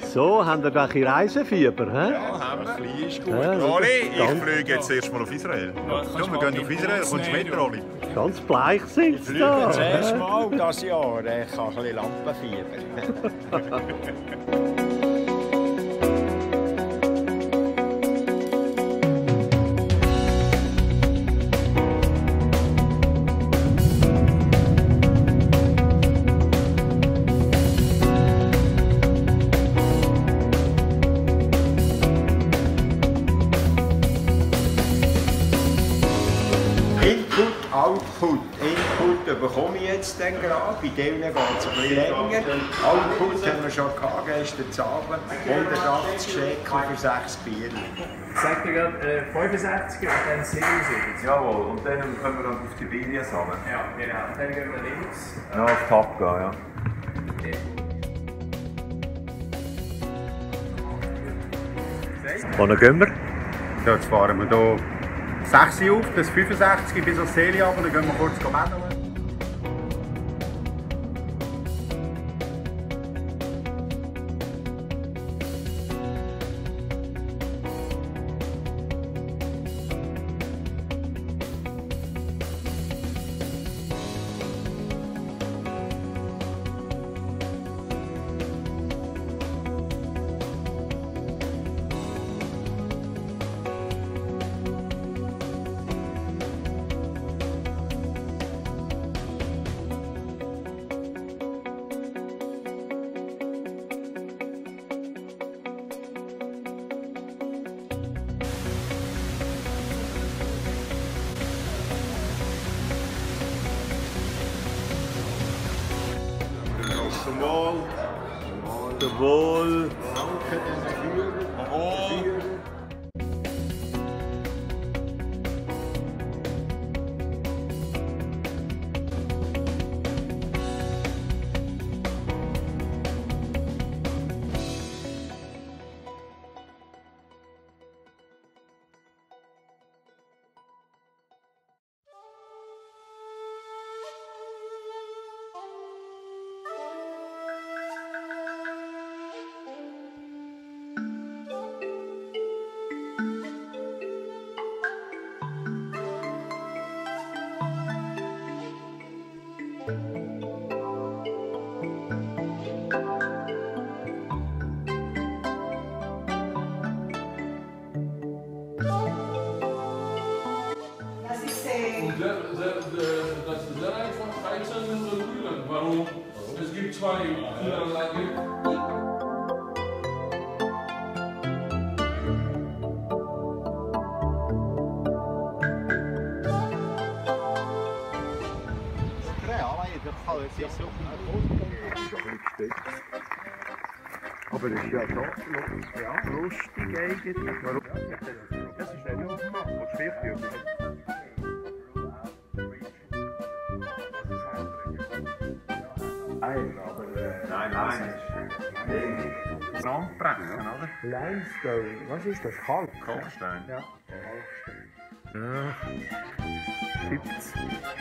So, haben wir gleich Reisefieber? He? Ja, haben wir. Ein ist gut. Ja, Rolli, ich ganz- fliege jetzt erstmal auf Israel. Ja, wir gehen auf Israel, kommst du mit, Rolli? Ganz bleich sind sie Ich da. das erste Mal dieses Jahr. Ich habe ein bisschen Lampenfieber. Input, Output. Input bekomme ich jetzt dann gerade, bei denen geht es ein bisschen länger. Output haben wir schon gehabt, gestern Abend. 180 Schekel für 6 Bier. Sagt ihr gerade 65 und dann 77? Jawohl, und dann können wir auf die Bier sammeln. Ja, genau. Dann gehen wir links. Ja, auf Tapga, ja. Wohin gehen wir? Ja, jetzt fahren wir hier 6 Uhr auf, das 65 bis auf Seele ab, dann gehen wir kurz betteln. Zum Wohl. Jawohl. Das ist sehr einfach heizen und kühlen. Warum? Es gibt zwei Kühlanlagen. Aber das ist ja schon lustig eigentlich. Warum? Das ist nicht aufgemacht, das Schwierigkeit. Nein. Sandbrechen, oder? Limestone, was ist das? Kalk? Kalkstein. Ja. Ja. Gibt's.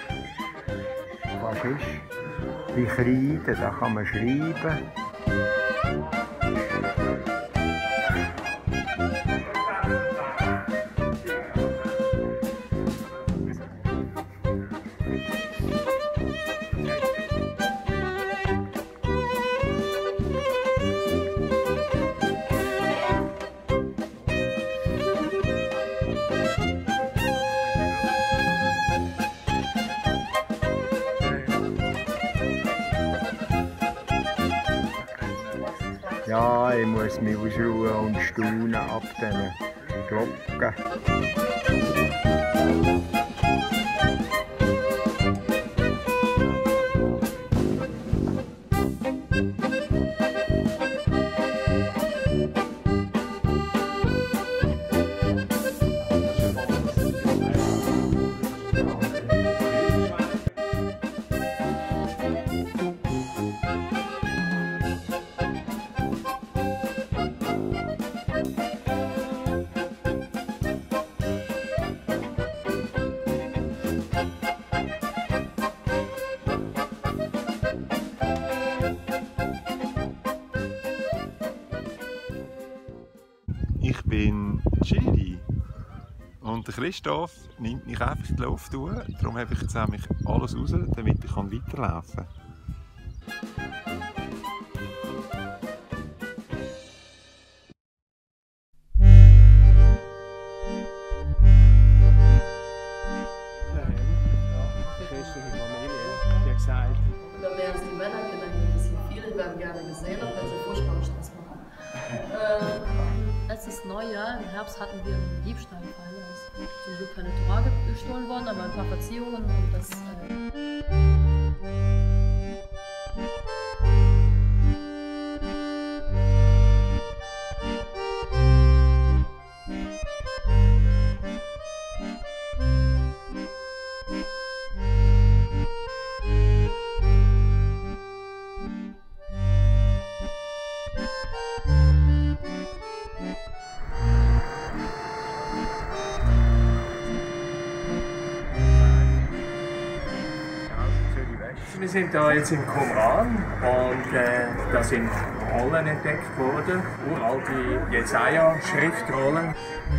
Was ist? Die Kreide, da kann man schreiben. Ja, ich muss mich ausruhen und staunen ab diesen Glocken. Und der Christoph nimmt mich einfach in die Luft durch. Darum habe ich jetzt nämlich alles raus, damit ich weiterlaufen kann. Oder mehr als die Männer kennen hier ein bisschen viel. Ich werde gerne gesehen, auch wenn sie furchtbaren Stress machen. Letztes Neujahr, im Herbst, hatten wir einen Diebstahlfall. Da ist zum Glück keine Tora gestohlen worden, aber ein paar Verziehungen und das. Wir sind da jetzt im Qumran und da sind Rollen entdeckt worden, uralte Jesaja-Schriftrollen.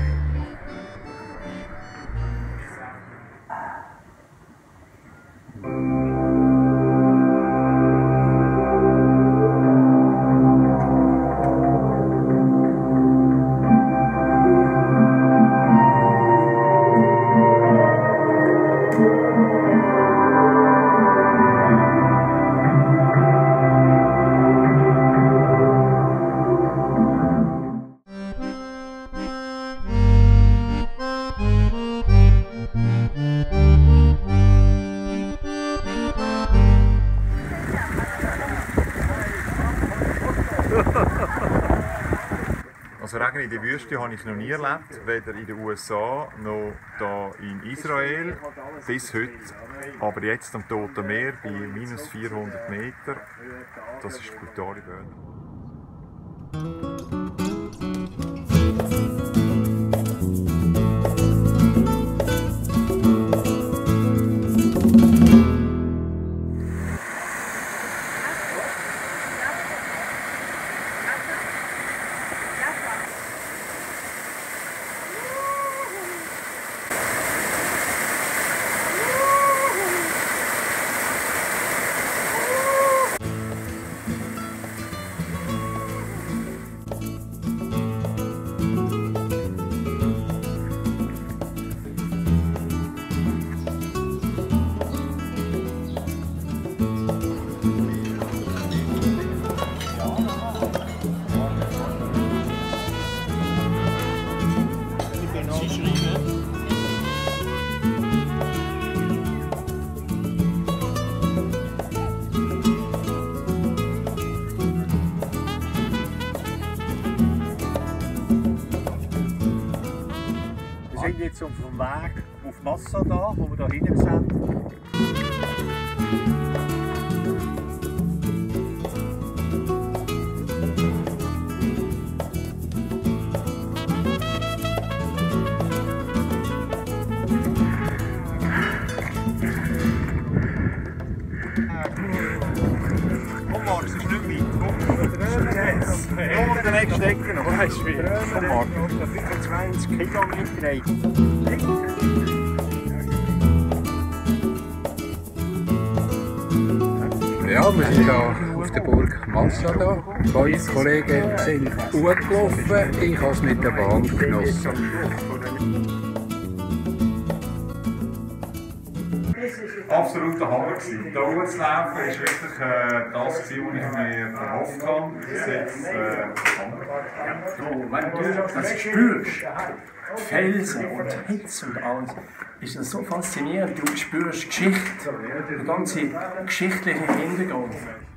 Also Regen in der Wüste habe ich noch nie erlebt, weder in den USA noch hier in Israel bis heute. Aber jetzt am Toten Meer bei minus 400 Meter, das ist brutale Böden. Wir sind jetzt auf dem Weg auf Masada, wo wir da hinten sind. Komm Marc, es ist nicht weit. Komm, der nächste Ecke noch. Weißt du wie? Komm Marc. 25 Kilometer. Ja, wir sind hier auf der Burg Masada. 5 Kollegen sind hochgelaufen, ich habe es mit der Bahn genossen. Absoluter Hammer gewesen. Hier zu laufen ist wirklich das, was ich mir erhofft habe. Das ist jetzt Wenn du das spürst, Felsen und Hitze und alles, ist das so faszinierend. Du spürst Geschichte, den ganzen geschichtlichen Hintergrund.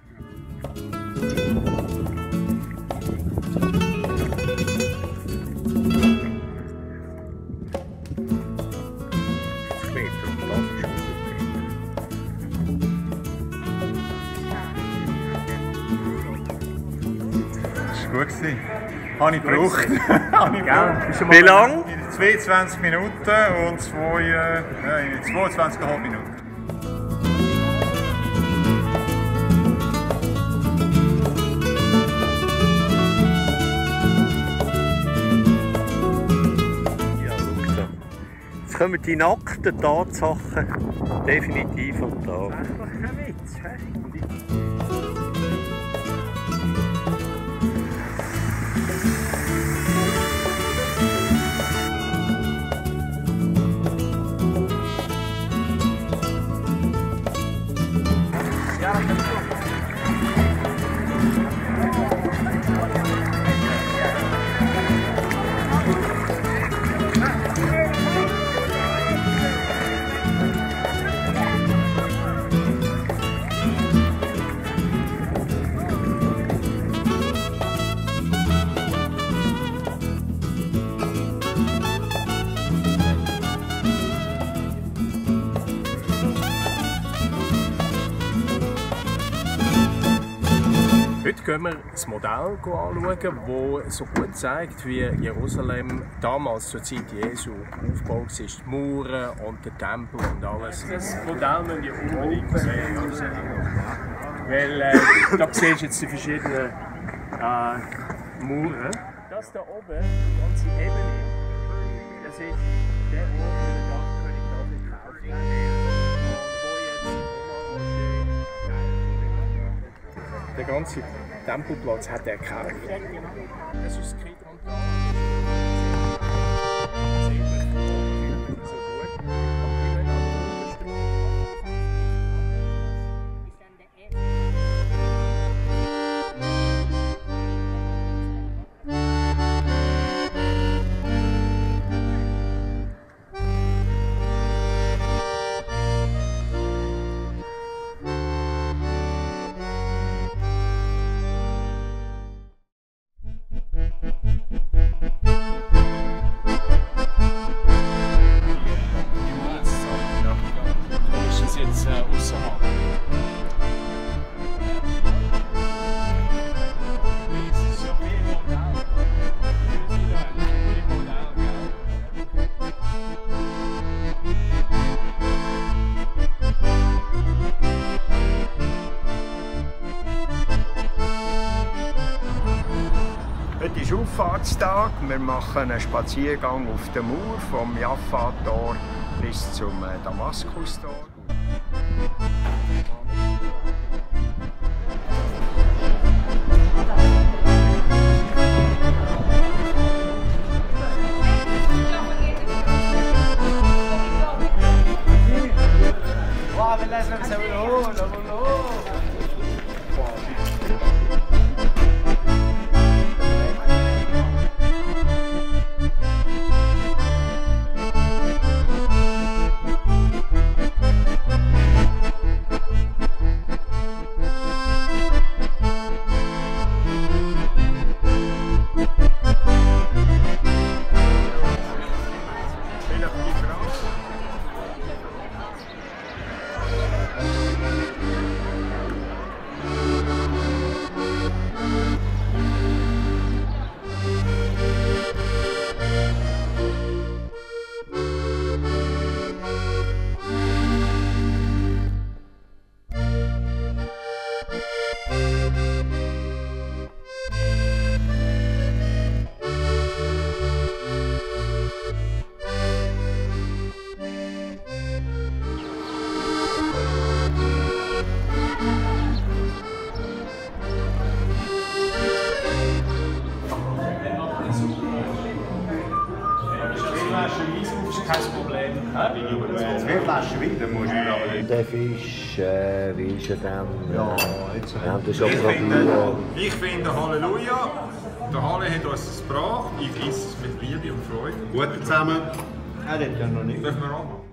gut gewesen. Habe ich gebraucht. Wie lange? 22 Minuten und 22,5 Minuten. kommen die nackten Tatsachen definitiv am Tag. Das ist doch kein Witz, hä? Heute gehen wir das Modell anschauen, das so gut zeigt, wie Jerusalem damals zur Zeit Jesu aufgebaut ist. Die Mauern und der Tempel und alles. Das Modell müssen wir unbedingt sehen. Weil da siehst du jetzt die verschiedenen Mauern. Das da oben, die ganze Ebene, das ist der Ort, wo der Dachkönig David gekauft hat. Der ganze Tempelplatz hat er gekauft. Das ist das Kidron da. Heute ist Auffahrtstag. Wir machen einen Spaziergang auf der Mauer vom Jaffa-Tor bis zum Damaskus-Tor. Kein Problem. Zwei Flaschen Wein, dann musst du aber. Der Fisch, wie ist er denn? Ja, wir haben das schon probiert. Ich finde Halleluja. Der Halle hat uns das gebracht. Ich esse es mit Liebe und Freude. Gut zusammen. Er hat ja noch nicht. Dürfen wir auch machen?